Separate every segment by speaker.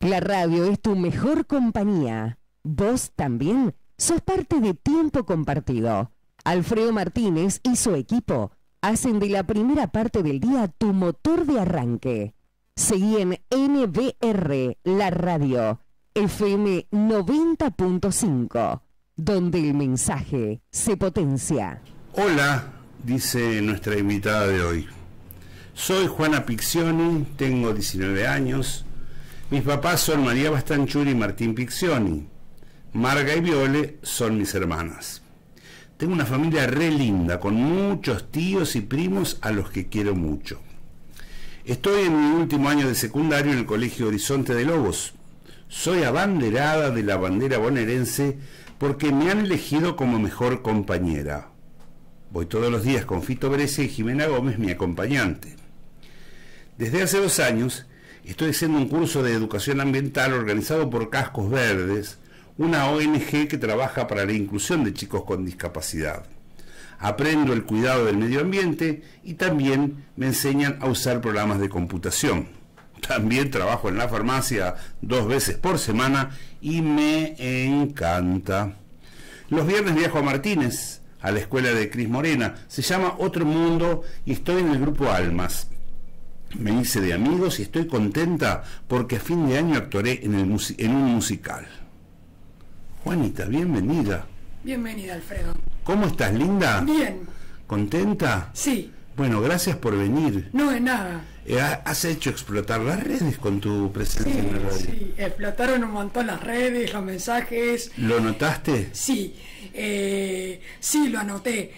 Speaker 1: La radio es tu mejor compañía. Vos también sos parte de Tiempo Compartido. Alfredo Martínez y su equipo hacen de la primera parte del día tu motor de arranque. Seguí en NBR, la radio, FM 90.5, donde el mensaje se potencia.
Speaker 2: Hola, dice nuestra invitada de hoy. Soy Juana Piccioni, tengo 19 años. Mis papás son María Bastanchuri y Martín Piccioni. Marga y Viole son mis hermanas. Tengo una familia re linda, con muchos tíos y primos a los que quiero mucho. Estoy en mi último año de secundario en el Colegio Horizonte de Lobos. Soy abanderada de la bandera bonaerense porque me han elegido como mejor compañera. Voy todos los días con Fito Brescia y Jimena Gómez, mi acompañante. Desde hace 2 años estoy haciendo un curso de educación ambiental organizado por Cascos Verdes, una ONG que trabaja para la inclusión de chicos con discapacidad. Aprendo el cuidado del medio ambiente y también me enseñan a usar programas de computación. También trabajo en la farmacia 2 veces por semana y me encanta. Los viernes viajo a Martínez, a la escuela de Cris Morena. Se llama Otro Mundo y estoy en el grupo Almas. Me hice de amigos y estoy contenta porque a fin de año actuaré en un musical. Juanita, bienvenida.
Speaker 3: Bienvenida, Alfredo.
Speaker 2: ¿Cómo estás, linda?
Speaker 3: Bien.
Speaker 2: ¿Contenta?
Speaker 3: Sí.
Speaker 2: Bueno, gracias por venir.
Speaker 3: No es nada.
Speaker 2: ¿Has hecho explotar las redes con tu presencia en la radio?
Speaker 3: Sí, explotaron un montón las redes, los mensajes.
Speaker 2: ¿Lo notaste?
Speaker 3: Sí, sí, lo anoté.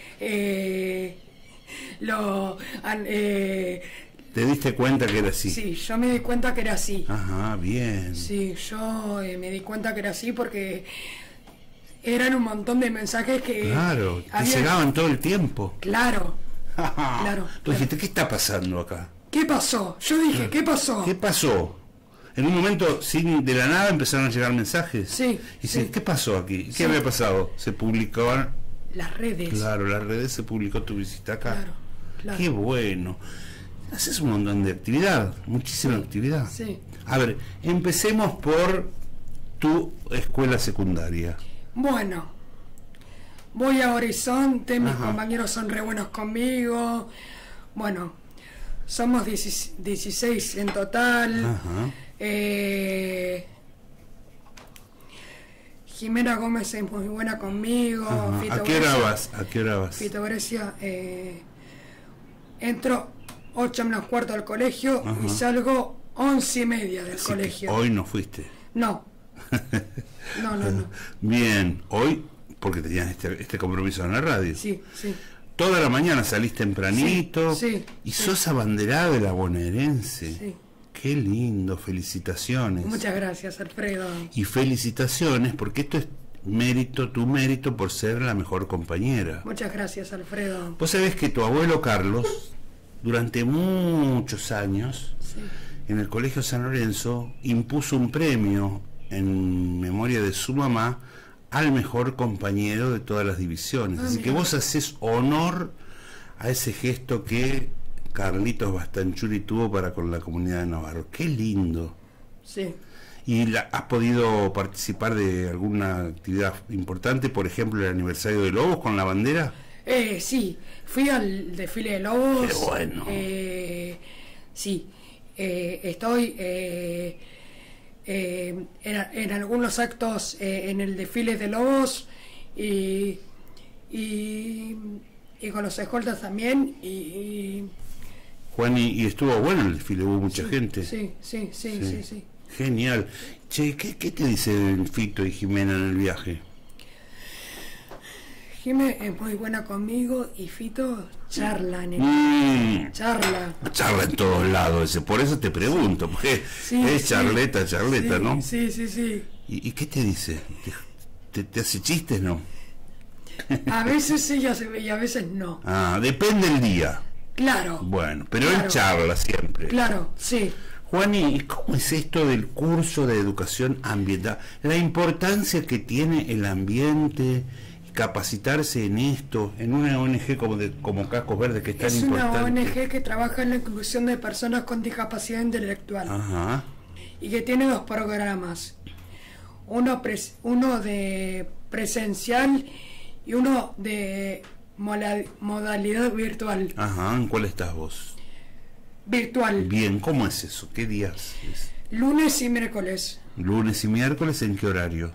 Speaker 2: ¿Te diste cuenta que era así?
Speaker 3: Sí, yo me di cuenta que era así.
Speaker 2: Ajá, bien.
Speaker 3: Sí, yo me di cuenta que era así porque eran un montón de mensajes que...
Speaker 2: Claro, te llegaban todo el tiempo.
Speaker 3: Claro, claro.
Speaker 2: Tú dijiste, ¿qué está pasando acá?
Speaker 3: ¿Qué pasó? Yo dije, ¿qué pasó?
Speaker 2: ¿Qué pasó? En un momento, de la nada, empezaron a llegar mensajes.
Speaker 3: Sí.
Speaker 2: Y sí. ¿Qué pasó aquí? ¿Qué
Speaker 3: Sí.
Speaker 2: había pasado? Se publicaban...
Speaker 3: Las redes.
Speaker 2: Claro, las redes, se publicó tu visita acá.
Speaker 3: Claro, claro.
Speaker 2: Qué bueno. Haces un montón de actividad, muchísima actividad.
Speaker 3: Sí.
Speaker 2: A ver, empecemos por tu escuela secundaria.
Speaker 3: Bueno, voy a Horizonte, mis
Speaker 2: Ajá.
Speaker 3: compañeros son re buenos conmigo. Bueno, somos 16 en total.
Speaker 2: Ajá.
Speaker 3: Jimena Gómez es muy buena conmigo.
Speaker 2: Ajá.
Speaker 3: Fito
Speaker 2: ¿A qué hora
Speaker 3: Brescia-
Speaker 2: vas? ¿A qué hora vas?
Speaker 3: Fito Brescia, entro 8 menos cuarto al colegio.
Speaker 2: Ajá.
Speaker 3: Y salgo 11:30 del
Speaker 2: Así
Speaker 3: colegio.
Speaker 2: que hoy no fuiste.
Speaker 3: No. No.
Speaker 2: Bien, hoy, porque tenías este compromiso en la radio.
Speaker 3: Sí, sí.
Speaker 2: Toda la mañana salís tempranito.
Speaker 3: Sí,
Speaker 2: y
Speaker 3: sí.
Speaker 2: sos abanderada de la bonaerense.
Speaker 3: Sí.
Speaker 2: Qué lindo, felicitaciones.
Speaker 3: Muchas gracias, Alfredo.
Speaker 2: Y felicitaciones, porque esto es tu mérito por ser la mejor compañera.
Speaker 3: Muchas gracias, Alfredo.
Speaker 2: Vos sabés que tu abuelo Carlos, durante muchos años,
Speaker 3: Sí.
Speaker 2: en el Colegio San Lorenzo, impuso un premio en memoria de su mamá al mejor compañero de todas las divisiones.
Speaker 3: Ah,
Speaker 2: Así
Speaker 3: mira.
Speaker 2: que vos haces honor a ese gesto que Carlitos Bastanchuri tuvo para con la comunidad de Navarro. ¡Qué lindo!
Speaker 3: Sí.
Speaker 2: ¿Y has podido participar de alguna actividad importante, por ejemplo el aniversario de Lobos con la bandera?
Speaker 3: Sí, fui al desfile de Lobos.
Speaker 2: Qué bueno.
Speaker 3: Sí, estoy en algunos actos en el desfile de Lobos y con los escoltas también.
Speaker 2: Juan, y estuvo bueno el desfile, hubo mucha
Speaker 3: Sí,
Speaker 2: gente.
Speaker 3: Sí.
Speaker 2: Genial. Che, ¿qué te dicen Fito y Jimena en el viaje?
Speaker 3: Jimé es muy buena conmigo y Fito charla, charla.
Speaker 2: Charla en todos lados, por eso te pregunto, porque
Speaker 3: Sí,
Speaker 2: es
Speaker 3: sí.
Speaker 2: charleta,
Speaker 3: Sí,
Speaker 2: ¿no?
Speaker 3: Sí.
Speaker 2: ¿Y qué te dice? ¿Te hace chistes, no?
Speaker 3: A veces sí, y a veces no.
Speaker 2: Depende el día.
Speaker 3: Claro.
Speaker 2: Bueno, pero
Speaker 3: Claro.
Speaker 2: él charla siempre.
Speaker 3: Claro, sí.
Speaker 2: Juani, ¿y cómo es esto del curso de educación ambiental? La importancia que tiene el ambiente, capacitarse en esto, en una ONG como Cascos Verdes, que es tan
Speaker 3: Es
Speaker 2: importante.
Speaker 3: una ONG que trabaja en la inclusión de personas con discapacidad intelectual.
Speaker 2: Ajá.
Speaker 3: y que tiene 2 programas, uno de presencial y uno de modalidad virtual.
Speaker 2: Ajá, ¿en cuál estás vos?
Speaker 3: Virtual.
Speaker 2: Bien, ¿cómo es eso? ¿Qué días es?
Speaker 3: Lunes y miércoles.
Speaker 2: Lunes y miércoles, ¿en qué horario?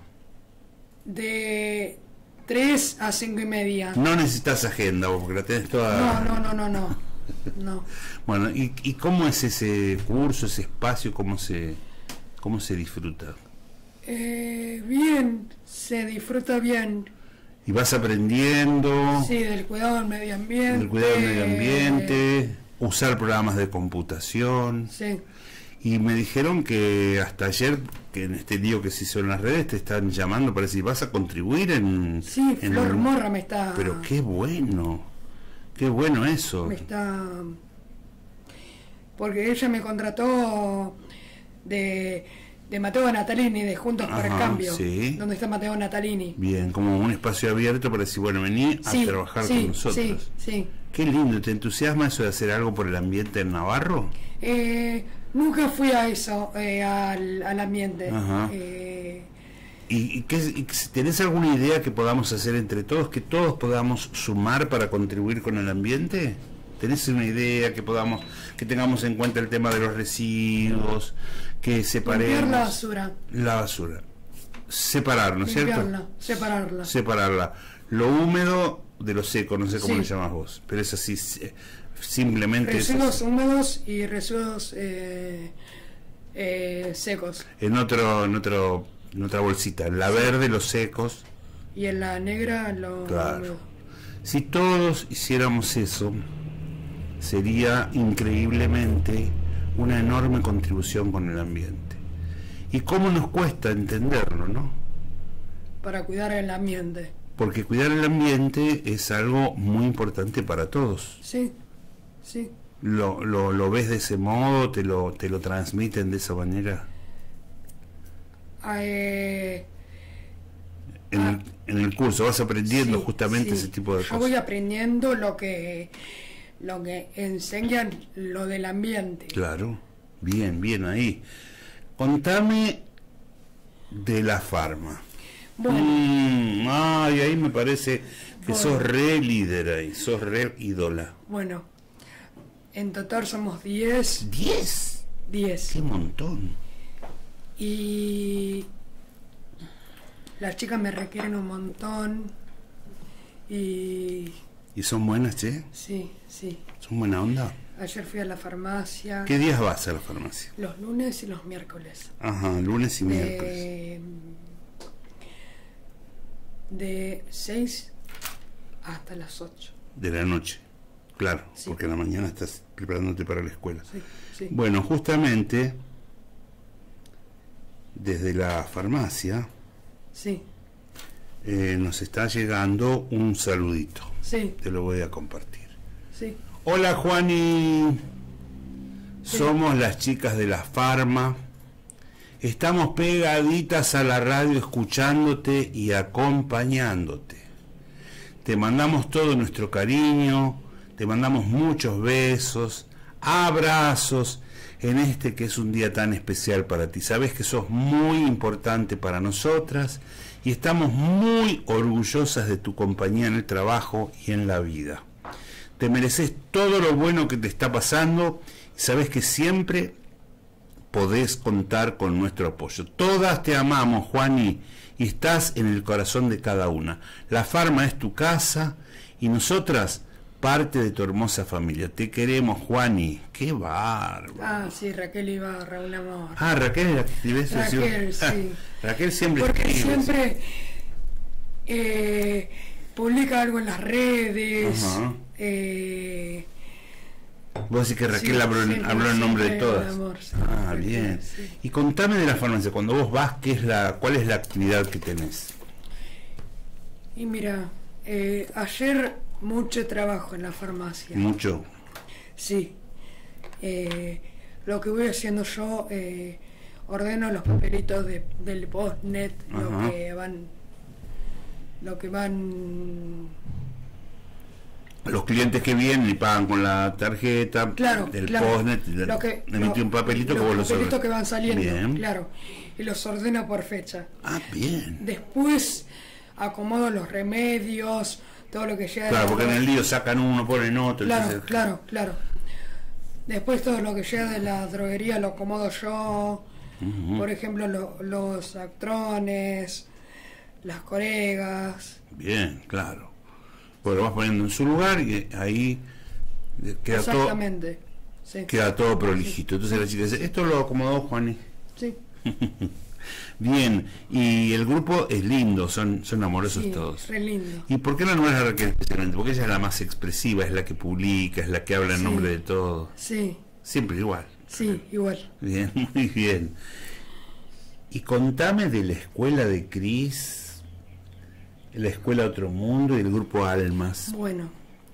Speaker 3: De 3 a 5:30.
Speaker 2: No necesitas agenda vos, porque la tenés toda...
Speaker 3: No.
Speaker 2: Bueno, ¿y cómo es ese curso, ese espacio, cómo se disfruta?
Speaker 3: Bien, se disfruta bien.
Speaker 2: ¿Y vas aprendiendo?
Speaker 3: Sí, del cuidado del medio ambiente.
Speaker 2: Del cuidado del medio ambiente, usar programas de computación.
Speaker 3: Sí.
Speaker 2: Y me dijeron que hasta ayer, que en este lío que se hizo en las redes, te están llamando para decir, ¿vas a contribuir en...?
Speaker 3: Sí, Flor Morra me está...
Speaker 2: Pero qué bueno eso.
Speaker 3: Me está... Porque ella me contrató de Mateo Natalini, de Juntos por el Cambio.
Speaker 2: Sí.
Speaker 3: Donde está Mateo Natalini.
Speaker 2: Bien, como un espacio abierto para decir, bueno, vení a trabajar con nosotros.
Speaker 3: Sí.
Speaker 2: Qué lindo, ¿te entusiasma eso de hacer algo por el ambiente en Navarro?
Speaker 3: Nunca fui a eso, al ambiente.
Speaker 2: Ajá. ¿Y tenés alguna idea que podamos hacer entre todos, que todos podamos sumar para contribuir con el ambiente? ¿Tenés una idea que tengamos en cuenta el tema de los residuos, que separemos?
Speaker 3: Limpiar la basura.
Speaker 2: La basura. Separar, ¿no es cierto? Separarla. Lo húmedo de lo seco, no sé cómo le llamas vos, pero es así, simplemente...
Speaker 3: Residuos húmedos y residuos secos.
Speaker 2: En otra bolsita, en la verde los secos.
Speaker 3: Y en la negra los húmedos.
Speaker 2: Si todos hiciéramos eso, sería increíblemente una enorme contribución con el ambiente. Y cómo nos cuesta entenderlo, ¿no?
Speaker 3: Para cuidar el ambiente.
Speaker 2: Porque cuidar el ambiente es algo muy importante para todos.
Speaker 3: Sí.
Speaker 2: ¿Lo ves de ese modo? ¿Te lo transmiten de esa manera? En el curso vas aprendiendo justamente ese tipo de cosas.
Speaker 3: Yo voy aprendiendo lo que enseñan, lo del ambiente.
Speaker 2: Claro, bien ahí. Contame de la Farma.
Speaker 3: Bueno.
Speaker 2: Ahí me parece que sos re líder ahí, sos re ídola.
Speaker 3: Bueno, en total somos 10.
Speaker 2: ¿10?
Speaker 3: 10.
Speaker 2: ¡Qué montón!
Speaker 3: Y las chicas me requieren un montón. ¿Y
Speaker 2: son buenas, che?
Speaker 3: Sí.
Speaker 2: ¿Son buena onda?
Speaker 3: Ayer fui a la farmacia.
Speaker 2: ¿Qué días vas a la farmacia?
Speaker 3: Los lunes y los miércoles.
Speaker 2: Ajá, lunes y miércoles.
Speaker 3: De 6 hasta las 8.
Speaker 2: De la noche, claro,
Speaker 3: sí.
Speaker 2: Porque en la mañana estás preparándote para la escuela.
Speaker 3: Sí.
Speaker 2: Bueno, justamente desde la farmacia nos está llegando un saludito.
Speaker 3: Sí.
Speaker 2: Te lo voy a compartir.
Speaker 3: Sí.
Speaker 2: Hola, Juani. Somos las chicas de la Farma. Estamos pegaditas a la radio escuchándote y acompañándote. Te mandamos todo nuestro cariño, te mandamos muchos besos, abrazos en este que es un día tan especial para ti. Sabes que sos muy importante para nosotras y estamos muy orgullosas de tu compañía en el trabajo y en la vida. Te mereces todo lo bueno que te está pasando y sabes que siempre podés contar con nuestro apoyo. Todas te amamos, Juani, y estás en el corazón de cada una. La Farma es tu casa y nosotras parte de tu hermosa familia. Te queremos, Juani. ¡Qué bárbaro!
Speaker 3: Sí, Raquel Ibarra, un amor.
Speaker 2: Raquel es la que escribe eso.
Speaker 3: Raquel, sí.
Speaker 2: Raquel siempre
Speaker 3: porque
Speaker 2: escribe.
Speaker 3: Siempre publica algo en las redes.
Speaker 2: Ajá. Vos decís que Raquel habló en nombre de todas.
Speaker 3: Amor, sí,
Speaker 2: bien.
Speaker 3: Sí.
Speaker 2: Y contame de la farmacia, cuando vos vas, ¿cuál es la actividad que tenés?
Speaker 3: Y mira, ayer mucho trabajo en la farmacia.
Speaker 2: ¿Mucho?
Speaker 3: Sí. Lo que voy haciendo yo, ordeno los papelitos del postnet, lo que van
Speaker 2: los clientes que vienen y pagan con la tarjeta del postnet, le metí un papelito que vos
Speaker 3: los
Speaker 2: lo
Speaker 3: papelitos que van saliendo,
Speaker 2: bien.
Speaker 3: claro, y los ordeno por fecha.
Speaker 2: Ah, bien.
Speaker 3: Después acomodo los remedios, todo lo que llega.
Speaker 2: Claro, porque en el lío sacan uno, ponen otro.
Speaker 3: Claro,
Speaker 2: entonces...
Speaker 3: claro. Después todo lo que llega de la droguería lo acomodo yo. Por ejemplo, los actrones, las coregas.
Speaker 2: Bien, claro. Pues lo vas poniendo en su lugar y ahí queda
Speaker 3: exactamente, sí.
Speaker 2: Queda todo prolijito. Entonces la chica dice, esto lo acomodó Juani.
Speaker 3: Sí.
Speaker 2: Bien, y el grupo es lindo, son amorosos
Speaker 3: sí,
Speaker 2: todos.
Speaker 3: re lindo.
Speaker 2: ¿Y por qué la nueva es la Raquel especialmente? Porque ella es la más expresiva, es la que publica, es la que habla en nombre de todo.
Speaker 3: Sí.
Speaker 2: Siempre igual.
Speaker 3: Sí, igual.
Speaker 2: Bien, muy bien. Y contame de la escuela de Cris, la escuela Otro Mundo y el grupo Almas.
Speaker 3: Bueno,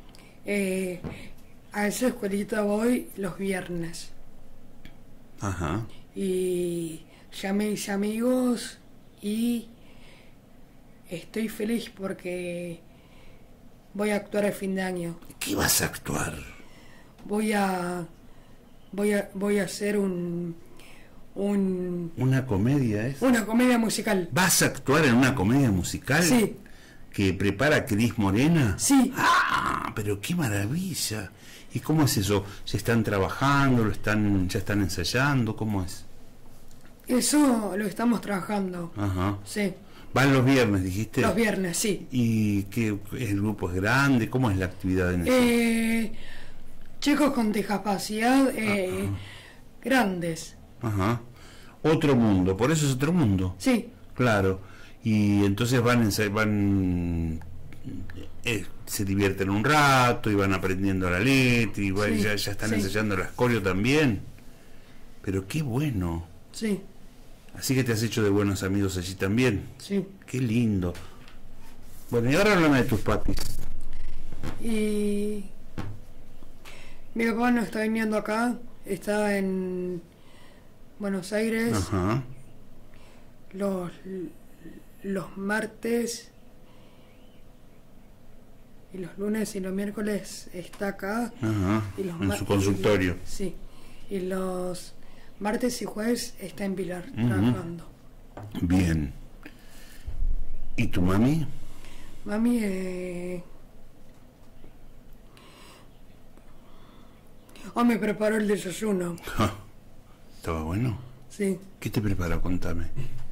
Speaker 3: a esa escuelita voy los viernes.
Speaker 2: Ajá.
Speaker 3: Y llamé a mis amigos y estoy feliz porque voy a actuar el fin de año.
Speaker 2: ¿Qué vas a actuar?
Speaker 3: Voy a hacer
Speaker 2: ¿Una comedia es?
Speaker 3: una comedia musical.
Speaker 2: ¿Vas a actuar en una comedia musical?
Speaker 3: Sí.
Speaker 2: ¿Que prepara Cris Morena?
Speaker 3: Sí.
Speaker 2: ¡Ah! Pero qué maravilla. ¿Y cómo es eso? ¿Se están trabajando? ¿Ya están ensayando? ¿Cómo es?
Speaker 3: Eso lo estamos trabajando.
Speaker 2: Ajá.
Speaker 3: Sí.
Speaker 2: ¿Van los viernes, dijiste?
Speaker 3: Los viernes, sí.
Speaker 2: ¿Y qué, el grupo es grande? ¿Cómo es la actividad en eso?
Speaker 3: Chicos con discapacidad grandes.
Speaker 2: Ajá. Otro mundo, por eso es Otro Mundo.
Speaker 3: Sí.
Speaker 2: Claro. Y entonces se divierten un rato y van aprendiendo la letra y
Speaker 3: Sí,
Speaker 2: ya están ensayando las coreo también. Pero qué bueno.
Speaker 3: Sí.
Speaker 2: Así que te has hecho de buenos amigos allí también.
Speaker 3: Sí.
Speaker 2: Qué lindo. Bueno, y ahora háblame de tus papis.
Speaker 3: Y mi papá no está viniendo acá, está en Buenos Aires.
Speaker 2: Ajá.
Speaker 3: Los martes y los lunes y los miércoles está acá.
Speaker 2: Ajá.
Speaker 3: Y los
Speaker 2: En su consultorio.
Speaker 3: Sí. Y los martes y jueves está en Pilar trabajando.
Speaker 2: Bien. ¿Y tu mami?
Speaker 3: Mami, me preparó el desayuno.
Speaker 2: ¿Estaba bueno?
Speaker 3: Sí.
Speaker 2: ¿Qué te prepara? Contame.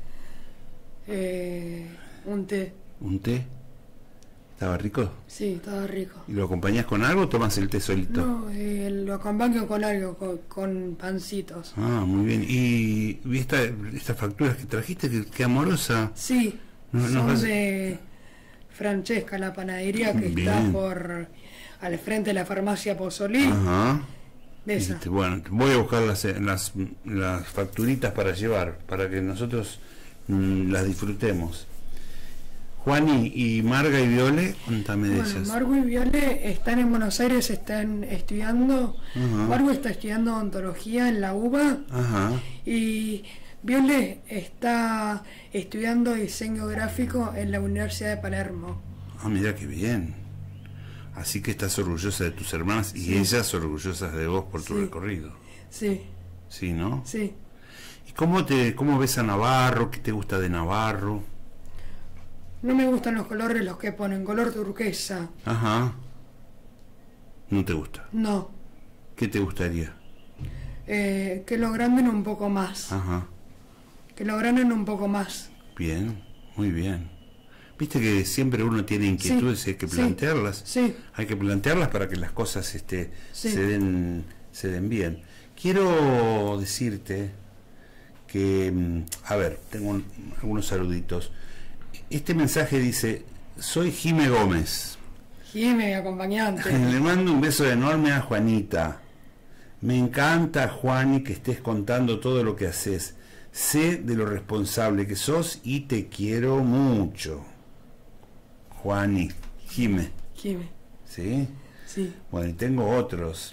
Speaker 3: Un té.
Speaker 2: ¿Un té? ¿Estaba rico?
Speaker 3: Sí, estaba rico.
Speaker 2: ¿Y lo acompañas con algo o tomas el té solito?
Speaker 3: No, lo acompaño con algo, con pancitos.
Speaker 2: Ah, muy bien. ¿Y estas facturas que trajiste? Qué amorosa.
Speaker 3: Sí, son de Francesca, la panadería que está al frente de la farmacia Pozzolí.
Speaker 2: Ajá.
Speaker 3: De esa.
Speaker 2: Bueno, voy a buscar las facturitas para llevar, para que nosotros las disfrutemos. Juani, ¿y Marga y Viole? Contame de ellas.
Speaker 3: Margo y Viole están en Buenos Aires, están estudiando.
Speaker 2: Ajá.
Speaker 3: Margo está estudiando odontología en la UBA.
Speaker 2: Ajá.
Speaker 3: Y Viole está estudiando diseño gráfico en la Universidad de Palermo.
Speaker 2: Ah, mira qué bien. Así que estás orgullosa de tus hermanas y ellas orgullosas de vos por tu recorrido.
Speaker 3: Sí.
Speaker 2: Sí, ¿no?
Speaker 3: Sí.
Speaker 2: ¿Y cómo ves a Navarro? ¿Qué te gusta de Navarro?
Speaker 3: No me gustan los colores los que ponen color turquesa.
Speaker 2: Ajá. ¿No te gusta?
Speaker 3: No.
Speaker 2: ¿Qué te gustaría?
Speaker 3: Que lo agranden un poco más.
Speaker 2: Ajá.
Speaker 3: Que lo agranden un poco más.
Speaker 2: Bien, muy bien. Viste que siempre uno tiene inquietudes y hay que plantearlas.
Speaker 3: Sí.
Speaker 2: Hay que plantearlas para que las cosas se den bien. Quiero decirte que, a ver, tengo algunos saluditos. Este mensaje dice: soy Jime Gómez.
Speaker 3: Jime, acompañante.
Speaker 2: Le mando un beso enorme a Juanita. Me encanta, Juani, que estés contando todo lo que haces. Sé de lo responsable que sos y te quiero mucho. Juani, Jime.
Speaker 3: Jime.
Speaker 2: ¿Sí?
Speaker 3: Sí.
Speaker 2: Bueno, y tengo otros.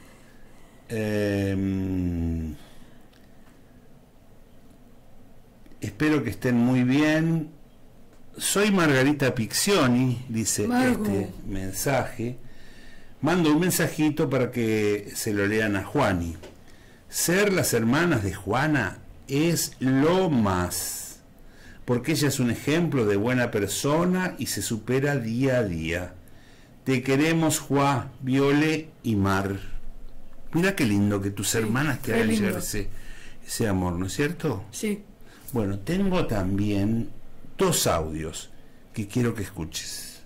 Speaker 2: Espero que estén muy bien. Soy Margarita Piccioni, dice
Speaker 3: Margo.
Speaker 2: este mensaje. Mando un mensajito para que se lo lean a Juani. Ser las hermanas de Juana es lo más, porque ella es un ejemplo de buena persona y se supera día a día. Te queremos, Juá, Viole y Mar. Mira qué lindo que tus hermanas te hagan llegar ese amor, ¿no es cierto?
Speaker 3: Sí.
Speaker 2: Bueno, tengo también 2 audios que quiero que escuches.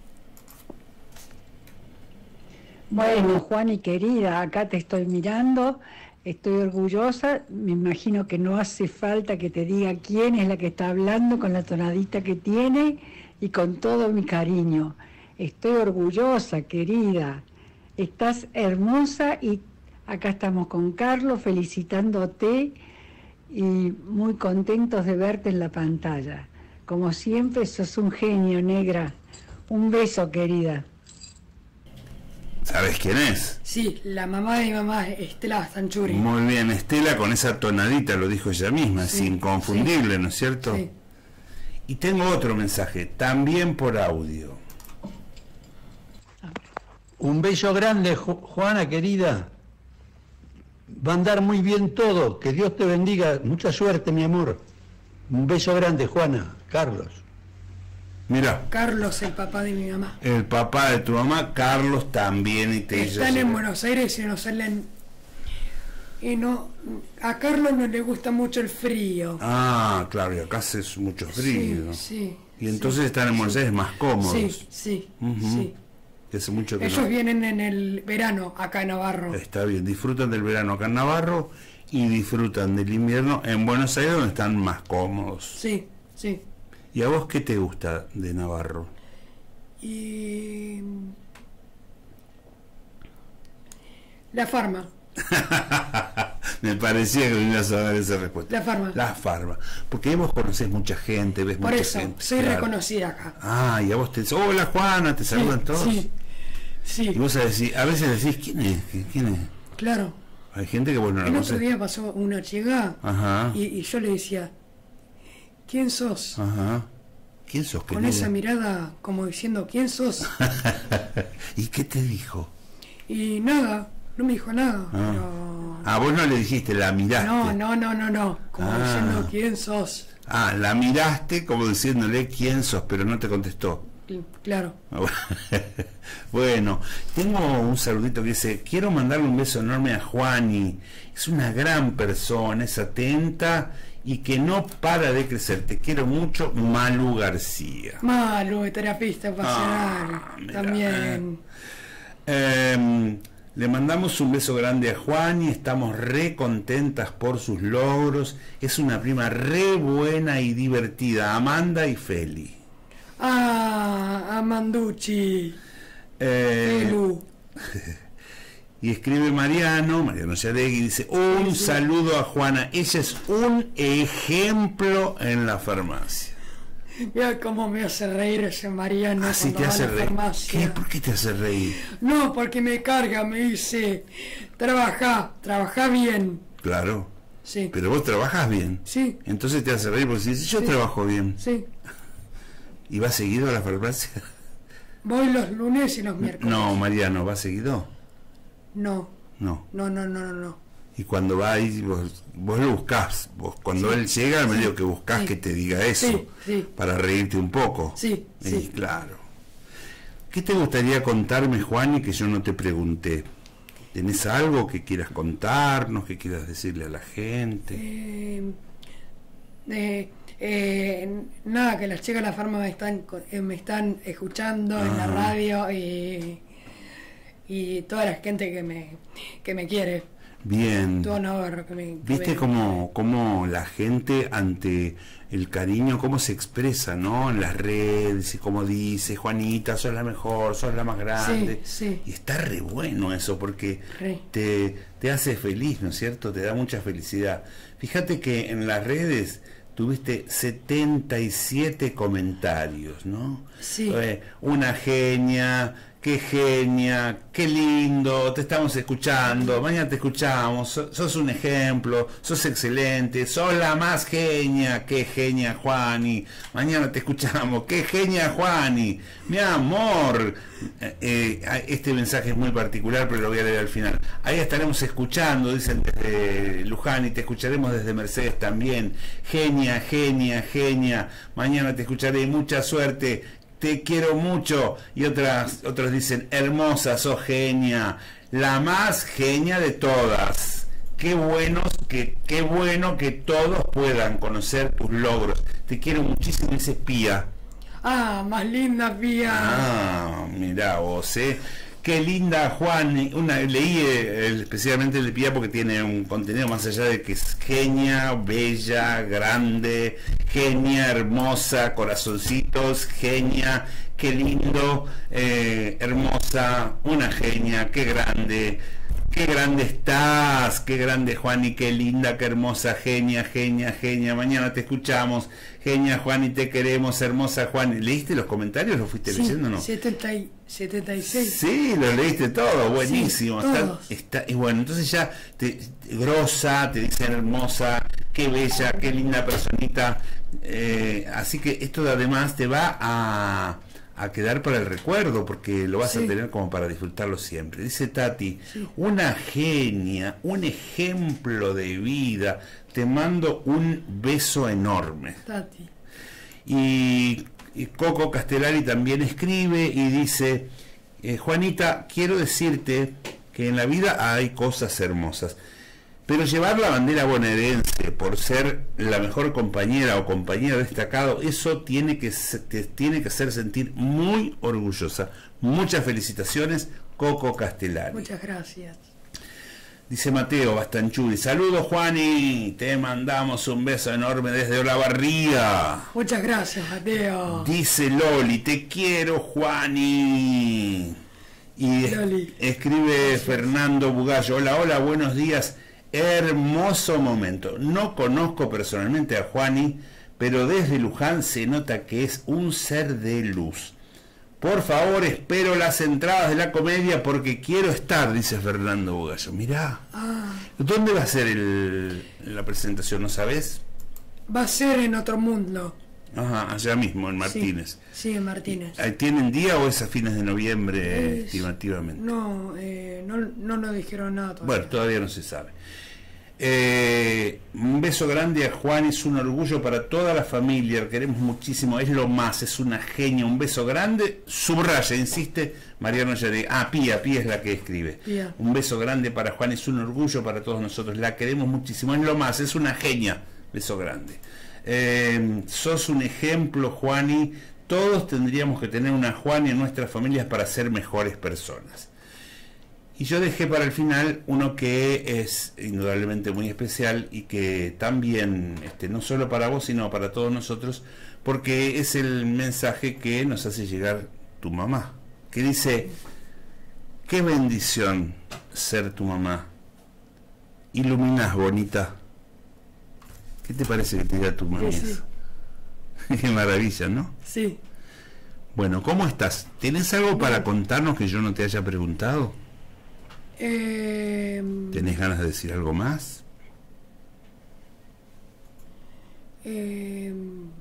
Speaker 4: Bueno, Juani querida, acá te estoy mirando, estoy orgullosa, me imagino que no hace falta que te diga quién es la que está hablando con la tonadita que tiene y con todo mi cariño. Estoy orgullosa, querida, estás hermosa y acá estamos con Carlos felicitándote y muy contentos de verte en la pantalla. Como siempre, sos un genio, negra. Un beso, querida.
Speaker 2: ¿Sabes quién es?
Speaker 3: Sí, la mamá de mi mamá, Estela Bastanchuri.
Speaker 2: Muy bien, Estela, con esa tonadita, lo dijo ella misma,
Speaker 3: Sí,
Speaker 2: es inconfundible,
Speaker 3: sí.
Speaker 2: ¿no es cierto?
Speaker 3: Sí.
Speaker 2: Y tengo otro mensaje, también por audio.
Speaker 5: Un beso grande, Juana querida. Va a andar muy bien todo. Que Dios te bendiga. Mucha suerte, mi amor. Un beso grande, Juana. Carlos.
Speaker 2: Mira,
Speaker 3: Carlos, el papá de mi mamá.
Speaker 2: el papá de tu mamá, Carlos, también. Y te
Speaker 3: Están en Buenos Aires y no salen. Y no. A Carlos no le gusta mucho el frío.
Speaker 2: Ah, claro, y acá hace mucho frío.
Speaker 3: Sí,
Speaker 2: Y entonces están en Buenos Aires más cómodos.
Speaker 3: sí, sí,
Speaker 2: Ujú.
Speaker 3: sí.
Speaker 2: Que hace mucho que
Speaker 3: Ellos
Speaker 2: no.
Speaker 3: vienen en el verano acá en Navarro.
Speaker 2: Está bien, disfrutan del verano acá en Navarro y disfrutan del invierno en Buenos Aires, donde están más cómodos.
Speaker 3: Sí, sí.
Speaker 2: ¿Y a vos qué te gusta de Navarro?
Speaker 3: Y. La Farma.
Speaker 2: Me parecía que me ibas a dar esa respuesta.
Speaker 3: La Farma.
Speaker 2: La Farma. Porque ahí vos conocés mucha gente, ves
Speaker 3: Por
Speaker 2: mucha
Speaker 3: eso,
Speaker 2: gente.
Speaker 3: soy
Speaker 2: Claro.
Speaker 3: reconocida acá.
Speaker 2: Ah, y a vos te dicen, hola Juana, te saludan todos.
Speaker 3: Sí, sí,
Speaker 2: Y vos a veces decís, ¿quién es? ¿Quién es?
Speaker 3: claro.
Speaker 2: Hay gente que vos no la
Speaker 3: El otro
Speaker 2: conocés.
Speaker 3: día pasó una chica
Speaker 2: Ajá,
Speaker 3: y yo le decía, ¿quién sos?
Speaker 2: ajá. ¿Quién sos?
Speaker 3: Con
Speaker 2: querida?
Speaker 3: esa mirada como diciendo, ¿quién sos?
Speaker 2: ¿Y qué te dijo?
Speaker 3: Y nada, no me dijo nada.
Speaker 2: Ah.
Speaker 3: Pero...
Speaker 2: Ah, vos no le dijiste, la miraste.
Speaker 3: No, como
Speaker 2: Ah.
Speaker 3: diciendo, ¿quién sos?
Speaker 2: Ah, la miraste como diciéndole quién sos, pero no te contestó.
Speaker 3: Claro.
Speaker 2: Bueno, tengo un saludito que dice, quiero mandarle un beso enorme a Juani, es una gran persona, es atenta y que no para de crecer, te quiero mucho, Malu García.
Speaker 3: Malu, terapista ocupacional,
Speaker 2: mira.
Speaker 3: también.
Speaker 2: Le mandamos un beso grande a Juani, estamos re contentas por sus logros, es una prima re buena y divertida, Amanda y Feli.
Speaker 3: Ah, Amanducci, Elu.
Speaker 2: Y escribe Mariano Yaregui, dice, un saludo a Juana, ella es un ejemplo en la farmacia.
Speaker 3: Mira cómo me hace reír ese Mariano
Speaker 2: Así
Speaker 3: cuando
Speaker 2: te
Speaker 3: va a
Speaker 2: hace
Speaker 3: la
Speaker 2: reír.
Speaker 3: farmacia.
Speaker 2: ¿Qué? ¿Por qué te hace reír?
Speaker 3: No, porque me carga, me dice, trabaja bien.
Speaker 2: Claro,
Speaker 3: Sí,
Speaker 2: pero vos trabajás bien.
Speaker 3: sí,
Speaker 2: Entonces te hace reír porque dices, yo
Speaker 3: Sí.
Speaker 2: trabajo bien.
Speaker 3: sí.
Speaker 2: ¿Y vas seguido a la farmacia?
Speaker 3: Voy los lunes y los miércoles.
Speaker 2: No, Mariano, ¿vas seguido?
Speaker 3: No,
Speaker 2: No.
Speaker 3: no.
Speaker 2: Y cuando va ahí, vos lo buscás. Vos, cuando
Speaker 3: Sí.
Speaker 2: él llega, me digo que buscás
Speaker 3: Sí.
Speaker 2: que te diga eso.
Speaker 3: Sí, sí.
Speaker 2: Para reírte un poco.
Speaker 3: Sí,
Speaker 2: Y
Speaker 3: sí.
Speaker 2: claro. ¿Qué te gustaría contarme, Juan, y que yo no te pregunté? ¿Tenés algo que quieras contarnos, que quieras decirle a la gente?
Speaker 3: Nada, que las chicas de la farma me están escuchando en la radio y toda la gente que me quiere.
Speaker 2: Bien.
Speaker 3: Todo Navarro que me
Speaker 2: ¿Viste
Speaker 3: ve.
Speaker 2: cómo la gente ante el cariño, cómo se expresa, ¿no? En las redes y cómo dice, Juanita, sos la mejor, sos la más grande.
Speaker 3: Sí.
Speaker 2: Y está re bueno eso porque
Speaker 3: Re.
Speaker 2: te hace feliz, ¿no es cierto? Te da mucha felicidad. Fíjate que en las redes tuviste 77 comentarios, ¿no?
Speaker 3: Sí.
Speaker 2: Una genia, qué genia, qué lindo, te estamos escuchando, mañana te escuchamos, sos un ejemplo, sos excelente, sos la más genia, qué genia Juani, mañana te escuchamos, qué genia Juani, mi amor. Este mensaje es muy particular, pero lo voy a leer al final. Ahí estaremos escuchando, dicen desde Luján, y te escucharemos desde Mercedes también. Genia, genia, genia, mañana te escucharé, mucha suerte, te quiero mucho. Y otros dicen, hermosa, sos genia, la más genia de todas. Qué bueno que todos puedan conocer tus logros. Te quiero muchísimo, dice Pía.
Speaker 3: Ah, más linda, Pía.
Speaker 2: Ah, mirá vos, qué linda, Juan. Leí especialmente el de Pía porque tiene un contenido más allá de que es genia, bella, grande, genia, hermosa, corazoncitos, genia, qué lindo, hermosa, una genia, qué grande estás, qué grande Juan, y qué linda, qué hermosa, genia, genia, genia. Mañana te escuchamos, genia Juan, y te queremos, hermosa Juan. ¿Leíste los comentarios? ¿Lo fuiste leyendo o no?
Speaker 3: 76.
Speaker 2: Sí, lo leíste todo, buenísimo.
Speaker 3: Sí,
Speaker 2: y bueno, entonces ya grosa, te dicen hermosa, qué bella, qué linda personita. Así que esto además te va a quedar para el recuerdo, porque lo vas a tener como para disfrutarlo siempre. Dice Tati, una genia, un ejemplo de vida, te mando un beso enorme.
Speaker 3: Tati.
Speaker 2: Y Coco Castellari también escribe y dice, Juanita, quiero decirte que en la vida hay cosas hermosas, pero llevar la bandera bonaerense por ser la mejor compañera o compañero destacado, eso te tiene que hacer sentir muy orgullosa. Muchas felicitaciones, Coco Castellari.
Speaker 3: Muchas gracias.
Speaker 2: Dice Mateo Bastanchuri, saludos Juani, te mandamos un beso enorme desde Olavarría.
Speaker 3: Muchas gracias, Mateo.
Speaker 2: Dice Loli, te quiero Juani. Y escribe Fernando Bugallo, hola, buenos días. Hermoso momento. No conozco personalmente a Juani, pero desde Luján se nota que es un ser de luz. Por favor, espero las entradas de la comedia porque quiero estar, dice Fernando Bugallo. Mirá. ¿Dónde va a ser la presentación? ¿No sabes?
Speaker 3: Va a ser en Otro Mundo.
Speaker 2: Ajá, allá mismo, en Martínez.
Speaker 3: Sí, en Martínez.
Speaker 2: ¿Tienen día o es a fines de noviembre estimativamente?
Speaker 3: No nos dijeron nada todavía.
Speaker 2: Bueno, todavía no se sabe. Un beso grande a Juan, es un orgullo para toda la familia, lo queremos muchísimo, es lo más, es una genia, un beso grande, subraya, insiste Mariano Yaré. Pía es la que escribe.
Speaker 3: Pía.
Speaker 2: Un beso grande para Juan, es un orgullo para todos nosotros, la queremos muchísimo, es lo más, es una genia, beso grande. Sos un ejemplo, Juani, todos tendríamos que tener una Juani en nuestras familias para ser mejores personas. Y yo dejé para el final uno que es indudablemente muy especial y que también, no solo para vos, sino para todos nosotros, porque es el mensaje que nos hace llegar tu mamá, que dice, qué bendición ser tu mamá, iluminás, bonita. ¿Qué te parece que te diga tu mamá?
Speaker 3: Sí.
Speaker 2: Qué maravilla, ¿no?
Speaker 3: Sí.
Speaker 2: Bueno, ¿cómo estás? ¿Tenés algo para contarnos que yo no te haya preguntado? ¿Tenés ganas de decir algo más?
Speaker 3: ¿Qué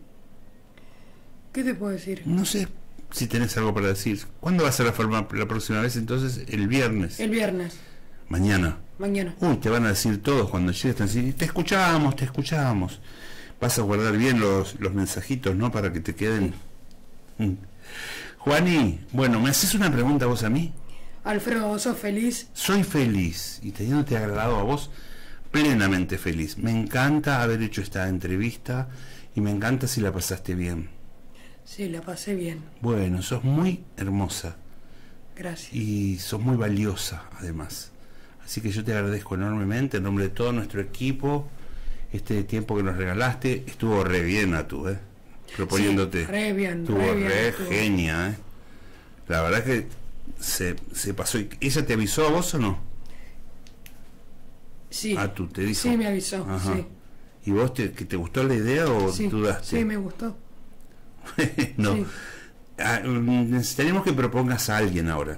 Speaker 3: te puedo decir?
Speaker 2: No sé si tenés algo para decir. ¿Cuándo va a ser la próxima vez entonces? El viernes.
Speaker 3: El viernes.
Speaker 2: Mañana.
Speaker 3: Mañana.
Speaker 2: Te van a decir todos cuando llegues, te escuchamos. Vas a guardar bien los mensajitos, ¿no? Para que te queden. Juani, bueno, ¿me haces una pregunta vos a mí?
Speaker 3: Alfredo, ¿vos sos feliz?
Speaker 2: Soy feliz, y teniéndote agradado a vos, plenamente feliz. Me encanta haber hecho esta entrevista y me encanta si la pasaste bien.
Speaker 3: Sí, la pasé bien.
Speaker 2: Bueno, sos muy hermosa.
Speaker 3: Gracias.
Speaker 2: Y sos muy valiosa, además. Así que yo te agradezco enormemente en nombre de todo nuestro equipo. Este tiempo que nos regalaste estuvo re bien a tú, proponiéndote.
Speaker 3: Sí, re bien.
Speaker 2: Estuvo re genia, La verdad que se pasó. ¿Ella te avisó a vos o no?
Speaker 3: Sí.
Speaker 2: Tú te dijo.
Speaker 3: Sí, me avisó.
Speaker 2: Ajá.
Speaker 3: Sí.
Speaker 2: ¿Y vos que te gustó la idea o
Speaker 3: sí,
Speaker 2: dudaste?
Speaker 3: Sí, me gustó.
Speaker 2: No.
Speaker 3: Sí.
Speaker 2: Necesitaríamos que propongas a alguien ahora.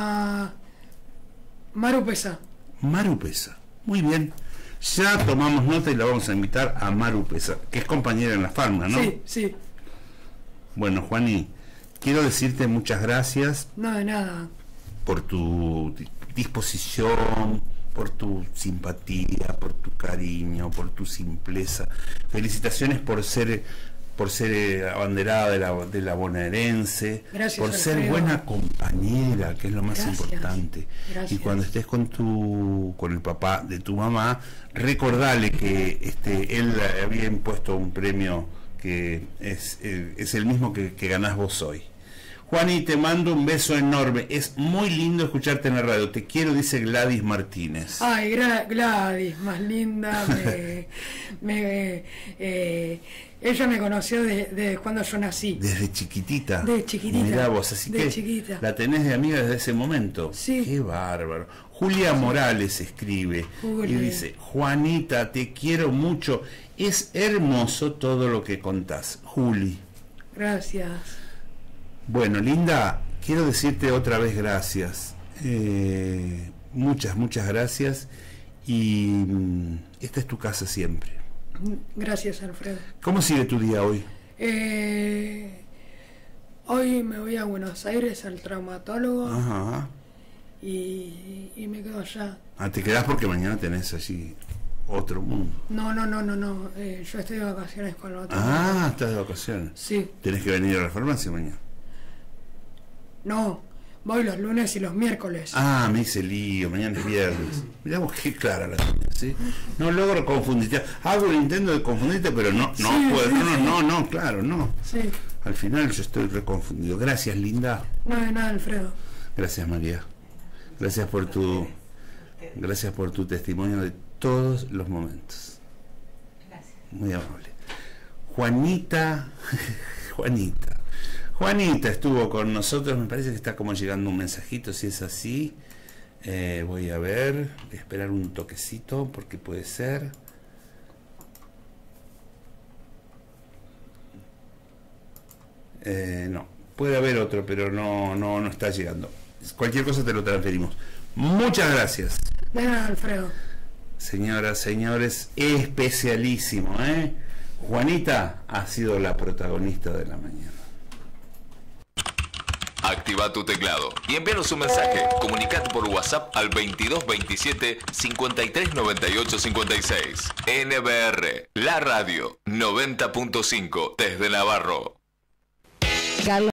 Speaker 3: Maru Pesa.
Speaker 2: Maru Pesa. Muy bien. Ya tomamos nota y la vamos a invitar a Maru Pesa, que es compañera en la Farma, ¿no?
Speaker 3: Sí, sí.
Speaker 2: Bueno, Juani, quiero decirte muchas gracias.
Speaker 3: No, de nada.
Speaker 2: Por tu disposición, por tu simpatía, por tu cariño, por tu simpleza. Felicitaciones por ser abanderada de la bonaerense.
Speaker 3: Gracias,
Speaker 2: por ser
Speaker 3: Alfredo.
Speaker 2: buena compañera, que es lo más importante.
Speaker 3: Gracias.
Speaker 2: Y cuando estés con el papá de tu mamá, recordale que él había impuesto un premio que es el mismo que ganás vos hoy. Juani, te mando un beso enorme. Es muy lindo escucharte en la radio. Te quiero, dice Gladys Martínez.
Speaker 3: Ay, Gladys, más linda. Ella me conoció desde cuando yo nací.
Speaker 2: Desde chiquitita.
Speaker 3: Desde chiquitita.
Speaker 2: Mirá vos, así que
Speaker 3: chiquita.
Speaker 2: La tenés de amiga desde ese momento.
Speaker 3: Sí.
Speaker 2: Qué bárbaro. Julia Morales escribe y dice: Juanita, te quiero mucho. Es hermoso todo lo que contás. Juli.
Speaker 3: Gracias.
Speaker 2: Bueno, linda, quiero decirte otra vez gracias. Muchas gracias. Y esta es tu casa siempre.
Speaker 3: Gracias, Alfredo.
Speaker 2: ¿Cómo sigue tu día hoy?
Speaker 3: Hoy me voy a Buenos Aires al traumatólogo.
Speaker 2: Ajá.
Speaker 3: Y me quedo allá.
Speaker 2: Te quedás porque mañana tenés allí otro mundo.
Speaker 3: No. Yo estoy de vacaciones con la otra.
Speaker 2: Estás de vacaciones.
Speaker 3: Sí.
Speaker 2: Tenés que venir a la farmacia mañana.
Speaker 3: No, voy los lunes y los miércoles.
Speaker 2: Me hice lío, mañana es viernes. Mirá vos qué clara la tenés, ¿sí? No logro confundirte. Hago el intento de confundirte, pero no puedo. No, claro, no.
Speaker 3: Sí.
Speaker 2: Al final yo estoy reconfundido. Gracias, linda.
Speaker 3: No de nada, Alfredo.
Speaker 2: Gracias, María. Gracias por tu testimonio de todos los momentos.
Speaker 6: Gracias.
Speaker 2: Muy amable. Juanita estuvo con nosotros. Me parece que está como llegando un mensajito. Si es así, voy a ver, esperar un toquecito porque puede ser. No, puede haber otro, pero no está llegando. Cualquier cosa te lo transferimos. Muchas gracias.
Speaker 3: De nada, Alfredo.
Speaker 2: Señoras, señores, especialísimo, ¿eh? Juanita ha sido la protagonista de la mañana.
Speaker 7: Activa tu teclado y envíanos un mensaje. Comunicate por WhatsApp al 2227 53 98 56. NBR, la radio 90.5 desde Navarro.
Speaker 1: Carlos